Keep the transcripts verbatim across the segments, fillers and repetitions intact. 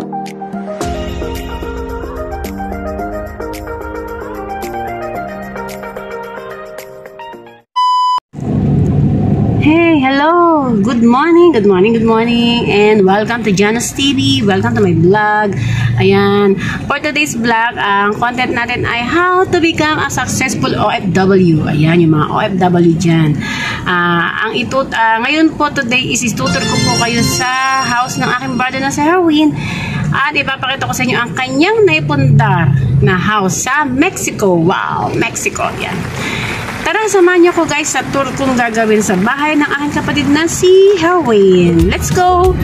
Hey, hello! Good morning, good morning, good morning, and welcome to Jana's T V. Welcome to my vlog. Ayan, for today's vlog, ang content natin ay how to become a successful O F W. Ayan, yung mga O F W dyan. Uh, ang itut uh, ngayon po today is itutur ko po kayo sa house ng aking brother na si Herwin. At ipapakita ko sa inyo ang kanyang naipundar na house sa Mexico. Wow, Mexico. Yan. Tara, samahan niyo ko guys sa tour kong gagawin sa bahay ng aking kapatid na si Herwin. Let's go!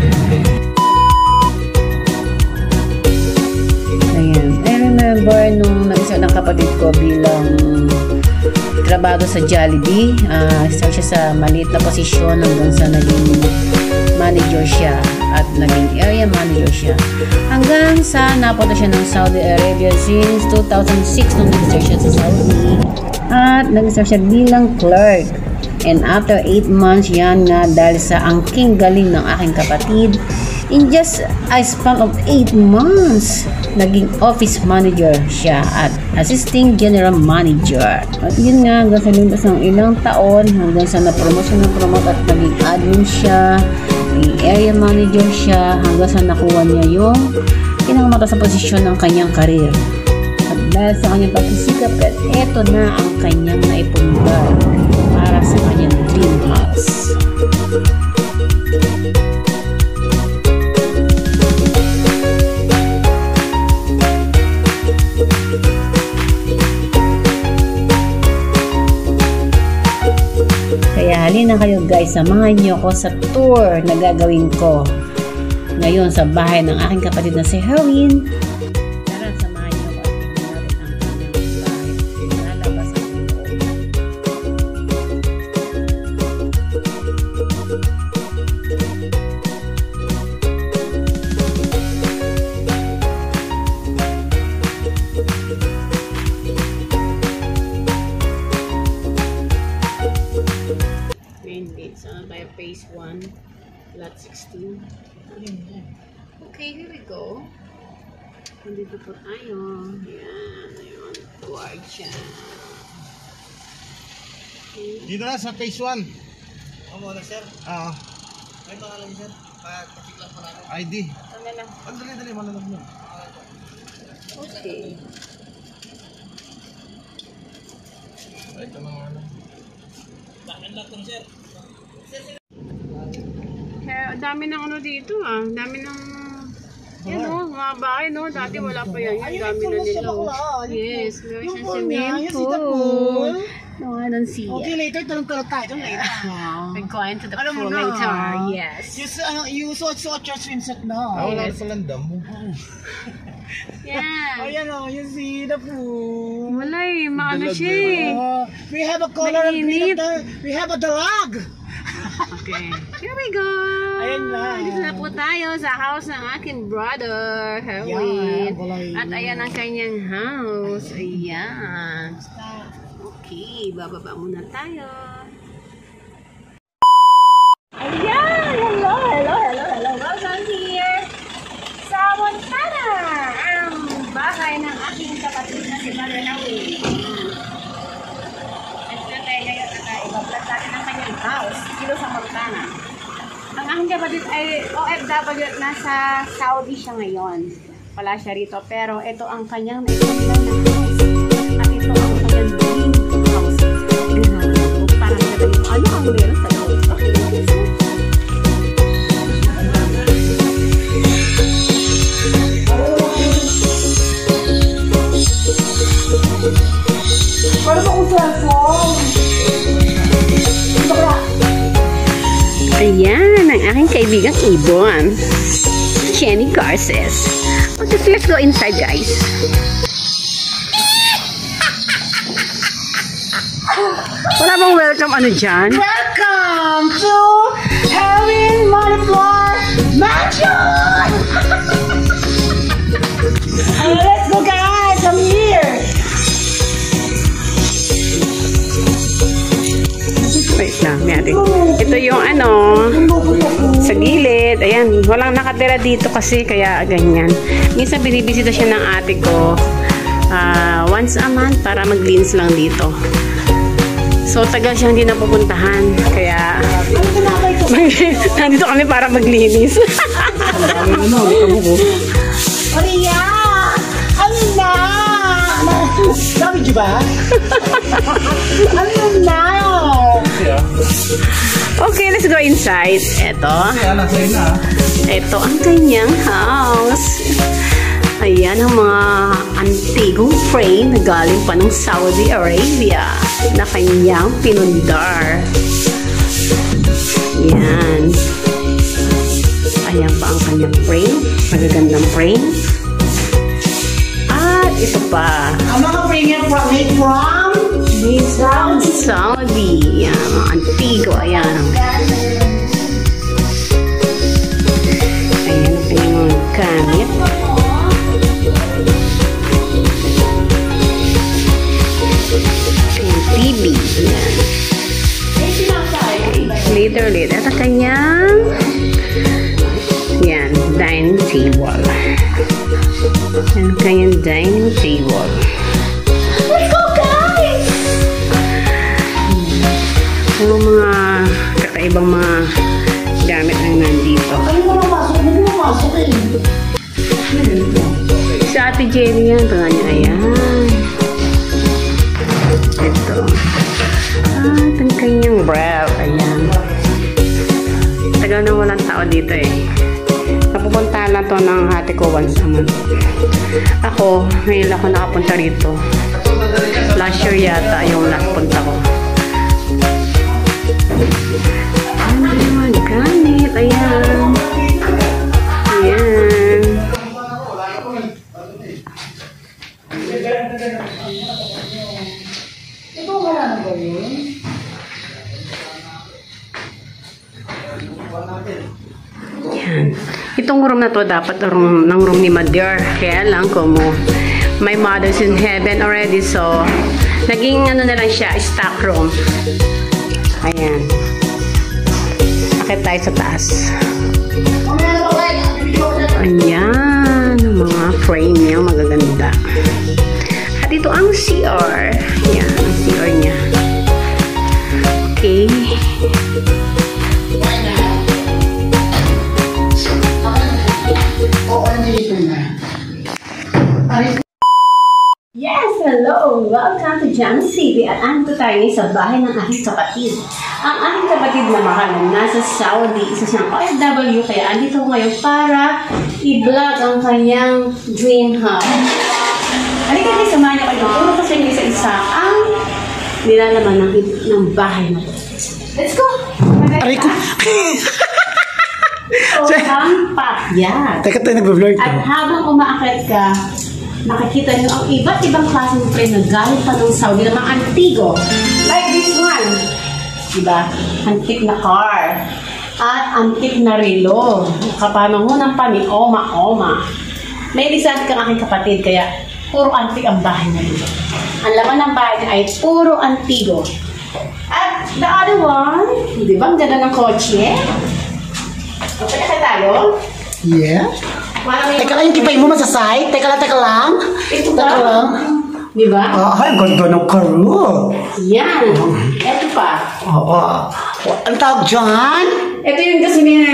Ayan. I remember nung nag-isa ng kapatid ko bilang trabaho sa Jollibee. Uh, isa siya sa maliit na posisyon hanggang sa naging manager siya at naging area manager siya. Hanggang sa napunta siya ng Saudi Arabia since two thousand six nung nag-start siya sa Saudi. At nag-start siya bilang clerk. And after eight months, yan nga dahil sa angking galing ng aking kapatid, in just a span of eight months, naging office manager siya at assisting general manager. At yun nga, hanggang sa lumpas ng ilang taon, hanggang sa na-promote na promote at naging admin siya, naging area manager siya, hanggang sa nakuha niya yung pinakamataas sa posisyon ng kanyang karir. At dahil sa kanyang pagsisikap, at eto na ang kanyang naipundar para sa kanyang dream house. Kaya halina kayo guys, samahan niyo ko sa tour na gagawin ko ngayon sa bahay ng aking kapatid na si Herwin. So, tayo phase one, lot sixteen. Okay, here we go. Nandito po tayo. Ayan, ayun. Tuwag siya. Okay. Dito na sa phase one. Oo muna, sir. Oo. May pangalan, sir. Patik lang pa natin. I D. Tama lang. Ang dali-dali, malalag mo. Okay. Ito na ano. Bakit lang ito, sir? Kaya, dami ng ano dito ah. Dami ng, yan o, mga bahay no. Dati wala pa yan. Yan, dami na nila. Yes, meron siyang swimming pool. No, I don't see Okay, it. later, tanong-tanong tayo. Tanong later. We're going to the Alam mo pool na. later. Yes. You, ano, you saw, saw your swimsuit na. Ah, wala Yes. palang damo. Yan. Ayan o, you see the pool. Wala eh, maano Dalag siya na eh. Uh, we have a color of green Mainit. of the, we have a dalag. Okay. Here we go. Ayan na. Dito na po tayo sa house ng aking brother, Herwin. Yan, balay. At ayan ang kanyang house. Ayan. Okay, bababa muna tayo. Ayan! Hello, hello, hello, hello. Welcome here sa Montana, ang bahay ng aking kapatid na si Brother Herwin. At na tayo ngayon at i-vlog natin ang kanyang house dito sa Montana. Ang aking kapatid ay O F W at nasa Saudi siya ngayon. Wala siya rito, pero ito ang kanyang naipundar na house. At ito ang kanyang dream house. Dream house. Parang natin, ano ang meron sa house? Okay, okay, so. Para ba kung cellphone? Ayan, ang aking kaibigang Ibon. Jenny Garces. Okay, so let's go inside, guys. Wala bang welcome ano dyan? Welcome to Herwin Moneyfloor Mansion! uh, let's go guys, come here! Wait lang, may ating. Ito yung ano, sa gilid. Ayan, Walang nakatira dito kasi kaya ganyan. Minsan binibisita siya ng ate ko uh, once a month para maglinis lang dito. So tagal siyang hindi napupuntahan. Kaya nandito kami para maglinis. Maria! Ano na? Sabi di ba? Ano na? Okay, let's go inside. Ito. Kaya nasa na. Ito ang kanyang house. Ayan ang mga antigong frame na galing pa ng Saudi Arabia na kanyang pinundar. Yan. Ayan pa ang kanyang frame. Magagandang frame. At ito pa. Ang mga premium from made from From Saudi. Yan, mga antigo. Ayan. Ayan ang kanyang mga gamit. Ayan, T V. Ayan. Later, later. Ito kanyang yan, dining table. Yan kanyang dining table. Let's go, guys! Puro mga kakaibang mga gamit ang nandito. Ano mo namasok? Hindi mo masok eh. Sa Ate Jenny yan. Ito nga niya. Ayan. Ito. At ang kanyang ref. Ayan. Tagal na walang tao dito eh. Napupunta lang to ng ate ko once a month. Ako, ngayon ako nakapunta rito. Last year yata yung last punta ko. Ano yung mga gamit? Ayan. Ayan. Ito wala na ba yun? Yan. Itong room na to dapat room ng room ni Mother. Kaya lang kung my mother's in heaven already, so naging ano na lang siya, stock room. Ayan. Akit tayo sa taas. Ayan. Ang mga frame niya, magaganda. At ito ang C R. Ayan, ang C R niya. Okay. Yes, hello! Welcome to Jam City at andito tayo sa bahay ng aking kapatid. Ang aking kapatid na makalan nasa Saudi, isa siyang O F W, kaya andito ngayon para i-vlog ang kanyang dream house. Halika kayo, samahan niyo kayo. Puro kasi niyo isa-isa ang nilalaman ng, ng bahay na ito. Let's go! Aray ko! So, ang pakyat. Teka tayo nag-vlog At habang umaakit ka, nakikita nyo ang iba't ibang klaseng frame na galing pa ng Saudi na mga antigo. Like this one. Diba? Antik na car. At antik na relo. Kapanangunan pa ni Oma Oma. May lisad kang aking kapatid, kaya puro antik ang bahay na relo. Ang laman ng bahay niya ay puro antigo. At the other one, di ba ang ganda ng kotse? Okay na tayo? Yeah? Marami- Teka lang, yung tipay mo masasay. Teka lang, teka lang. Ito Teka ba? lang. Di ba? Ah, ay, ganda ng karo. Yan. Ito pa. Oo. Ang tawag dyan? Ito yung gasolina.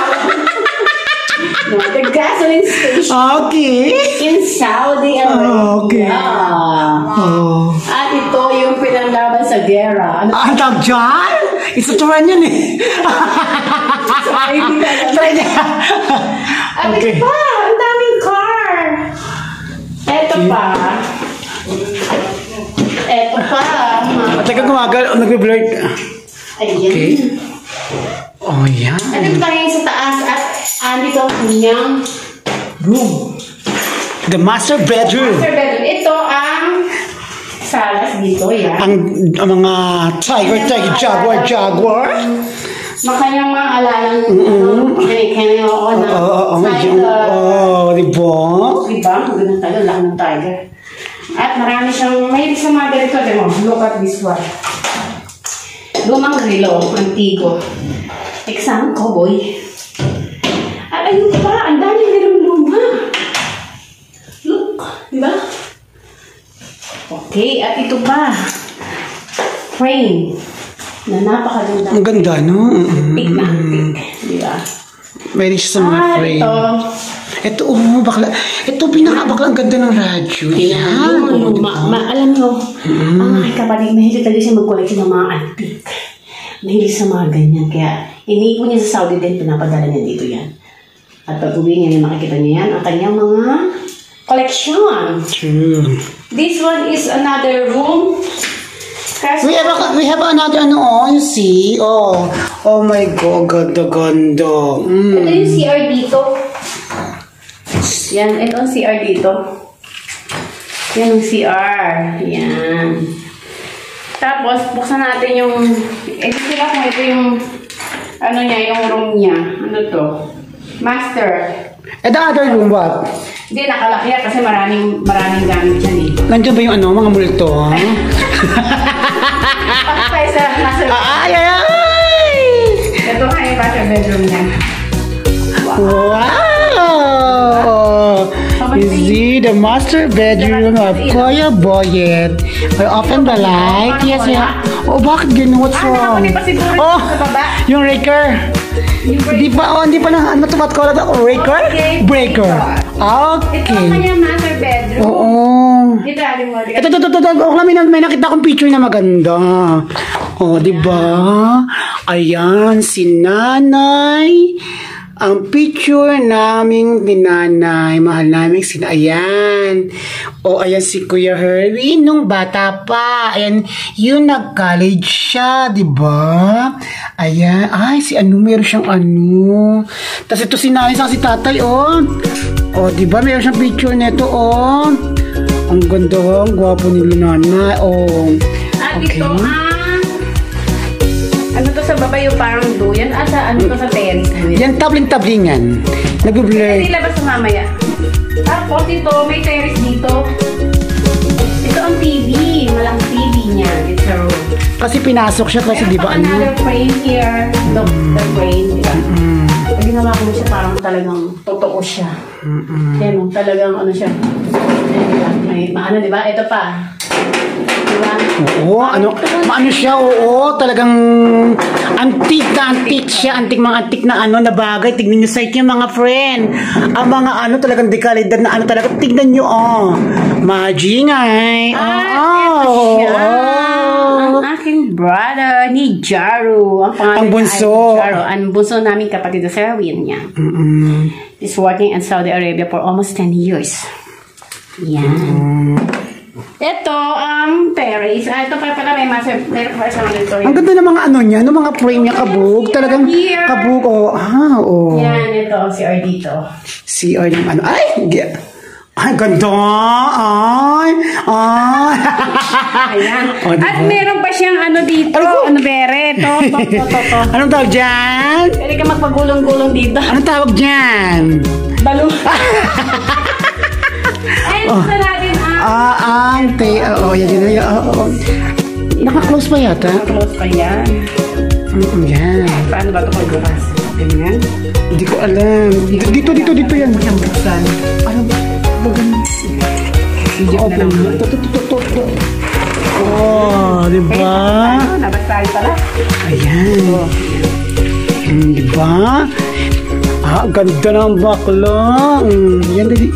No, the gasoline station Okay. in Saudi Arabia. Oh, okay. Oh. At ito yung pinanglaban sa gera. Ano? Ah, ang tawag dyan? Isuturan yan eh. Sorry, hindi ka alam. Try niya. At Okay. ito pa, ang daming car. Ito pa. Ito pa. Ah, Teka, gumagal. Nag-vlog. Ayan. Okay. Oh, yan. Ito pa rin sa taas at andito ang kanyang Room. The master bedroom. master bedroom. Ito ang salas dito, yan. Ang, ang mga tiger, tiger, jaguar, jaguar. Makanyang mga alalang kanya-kanya ako na Oo, oo, medyo. tiger. Oh, di ba? Diba? Magandang tayo, laki ng tiger. At marami siyang, may sa mga ganito, di mo, look at this one. Lumang relo, antigo. Exam, cowboy. At ayun pa, ang dami na luma. Look, di ba? Okay, at ito pa. Frame. Na napakaganda. Ang ganda, no? Antique na antique. Di ba? Meron siya sa mga Ah, frame. ito. Ito, oh, bakla. Ito, pinaka-bakla. Ang ganda ng radyo. Yan. Ano, ma, ma, alam nyo, ang aking kapatid, mahilig talaga siya mag-collection ng mga antique. Mahilig sa mga ganyan. Kaya, iniipon niya sa Saudi din, pinapadala niya dito yan. At pag uwi niya, makikita niya yan, ang kanyang mga collection. True. This one is another room. Kasi, We have, a, we have another, ano, oh, you see? Oh, oh my God, ganda, ganda. Mm. ito yung C R dito. Yan, ito ang C R dito. Yan ang C R. Yan. Tapos, buksan natin yung, eh, sila kung ito yung, ano niya, yung room niya. Ano to? Master. Eh, the other room, what? Hindi, nakalaki yan kasi maraming, maraming gamit yan eh. Nandiyan ba yung ano, mga multo, ha? Pasay sa master. Ay, ay, ay! Ito nga yung master bedroom niya. Wow! You see the master bedroom of Kuya Boyet. I open the light. Yes, yeah. Oh, bakit ganun? What's Ah, wrong? nakakunin pa siguro Oh, sa baba. yung raker. Di pa, oh, hindi pa na, ano to, what call it? Oh, raker? Okay. Breaker. Ito ang Okay. kanyang master bedroom. Oo. Dito, aling mo. Ito, ito, ito, ito. Oh, may, may nakita akong picture na maganda. Oh, di ba? Ayan, si Nanay. Ang picture naming dinanay, mahal namin si ayan. O ayan si Kuya Harry nung bata pa. Ayan, yung nag-college siya, di ba? Ayan, ay si ano, meron siyang ano. Tapos ito si nanay sa si tatay, oh. O, di ba? Meron siyang picture nito, oh. Ang ganda, ang gwapo ni nanay, oh. At Okay. ito ang... Ano to sa baba yung parang duyan? At sa ano to sa terrace? Yan, tabling-tablingan. Nag-blur. Hindi labas sa mamaya. Tapos ito, may terrace dito. Ito ang T V. Malang T V niya. It's a room. Kasi pinasok siya kasi Meron di ba pa ano? another frame here. The, the frame. Diba? Pag ginawa ko siya, parang talagang totoo siya. Yan, talagang ano siya. Ayan, diba? May maano, di ba? Ito pa. Diba? Oo, ano, maano siya, oo, talagang antique na antique siya, antique mga antique na ano, na bagay. Tignan nyo sa inyo mga friend. Ang mga ano, talagang dekalidad na ano talaga. Tignan nyo, oh. Majingay. Ah, Oh, ito siya. oh. Ang aking brother ni Jaru. Ang pangalan Ang niya bunso. ay Jaru. Ang bunso namin kapatid sa Erwin niya. Mm-mm. He's working in Saudi Arabia for almost ten years. Yan. Ito ang terrace. Ah, ito pa pala may master terrace dito. Ang ganda ng mga ano niya, ng mga frame niya, kabog. Talagang Here. kabog, oh. Ah, oh. Yan, ito ang C R dito. C R ng ano. Ay, gi- ay, ganda. Ay, ay. Ayan. Oh, diba? At meron pa siyang ano dito. Ano bere? Ito, to, to, to, to. Anong tawag dyan? Pwede ka magpagulong-gulong dito. Anong tawag dyan? Balong. And Oh. sa natin ang Ah, ante. Oo, yan, yan, yan. Oo. Naka-close pa yata? close pa yan. Mm, yan. Paano ba ito pagbukas? Ganyan. Hindi ko alam. Dito, dito, dito yan. Siyang buksan. Ano ba? Bagan. Video na lang. Ito, ito, ito, ito, ito. Oh, di ba? Ano, nabasali pala. Ayan. Mm, di ba? Ah, ganda ng bakla. Mm, yan, dali.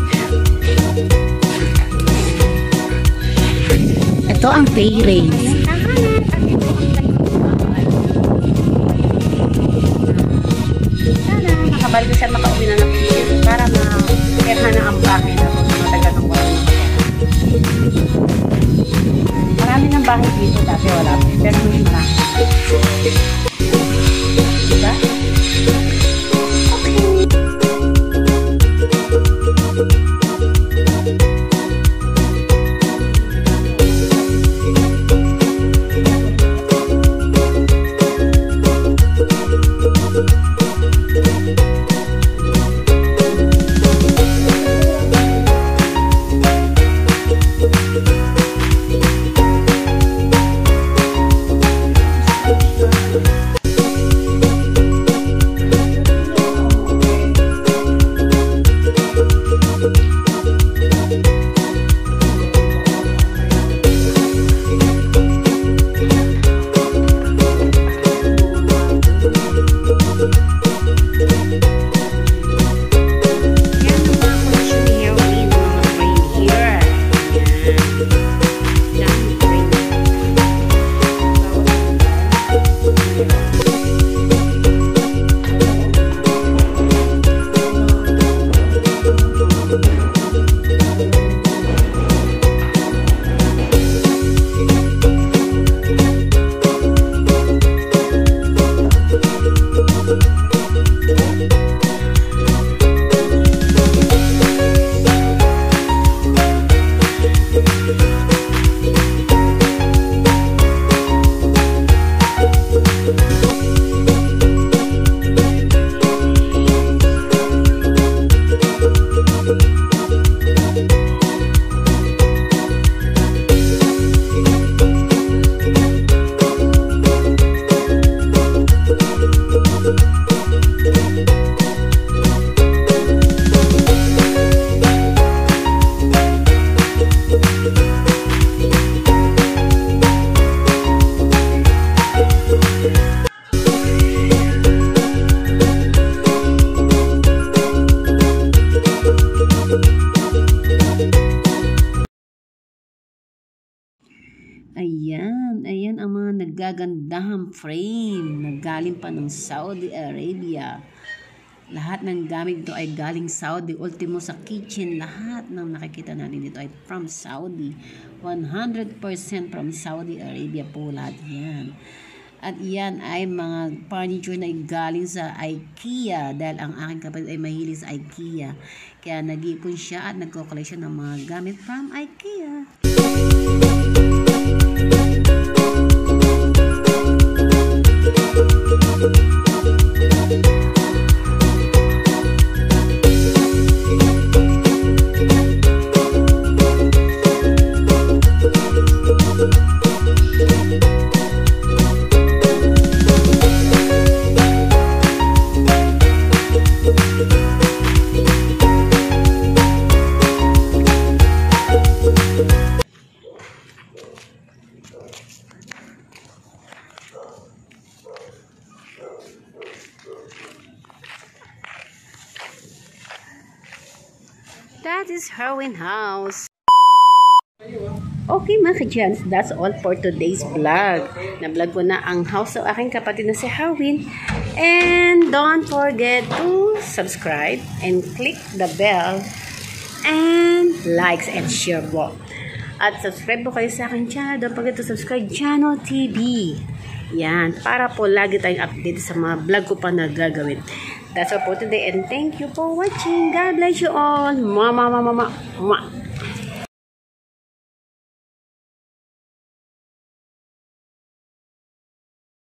Ito ang terrace. Sana makabalik siya makauwi na ng picture para ma-kerhan na ang bahay na kung matagal ng wala na marami ng bahay dito dati wala pa pero ngayon marami diba? Ayan, ayan ang mga nagagandahang frame na galing pa ng Saudi Arabia. Lahat ng gamit dito ay galing Saudi. Ultimo sa kitchen, lahat ng nakikita natin dito ay from Saudi. one hundred percent from Saudi Arabia po lahat yan. At yan ay mga furniture na galing sa IKEA dahil ang aking kapatid ay mahilig sa IKEA. Kaya nag-iipon siya at nagko-collection ng mga gamit from IKEA. That is Harwin House. Okay mga ka-Jans, that's all for today's vlog. Na-vlog ko na ang house ng aking kapatid na si Harwin. And don't forget to subscribe and click the bell and likes and share po. At subscribe po kayo sa aking channel. Don't forget to subscribe Channel T V. Yan, para po lagi tayong update sa mga vlog ko pa na gagawin. That's all for today and thank you for watching. God bless you all. Mama, mama, mama, mama.